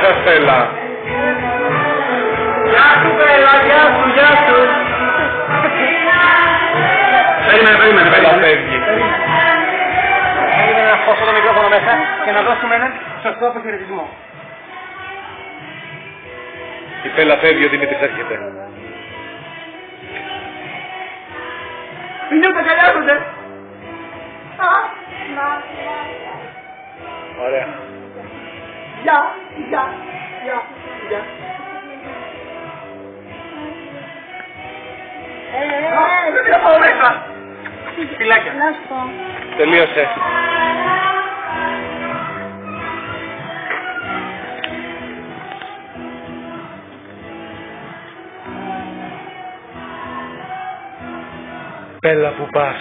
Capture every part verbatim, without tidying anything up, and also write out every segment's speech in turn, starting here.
Έλα Στέλλα. Γεια σου Πέλα, γεια σου, γεια σου. Περίμενε, περίμενε, Πέλα φεύγει. Περίμενε να χώσω το μικρόφωνο μέσα και να δώσουμε έναν σωστό αποχαιρετισμό. Η Πέλα φεύγει, ο Δημήτρης έρχεται. Είναι τα καλιάζονται. Ωραία. Γεια, γεια, γεια, γεια. Δεν θα πάω μέσα. Φιλάκια. Να σου πω. Τελείωσε. Πέλα που πας.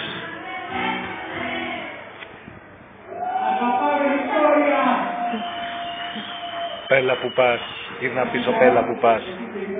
Πέλα που πας. Γύρνα πίσω, Πέλα που πας.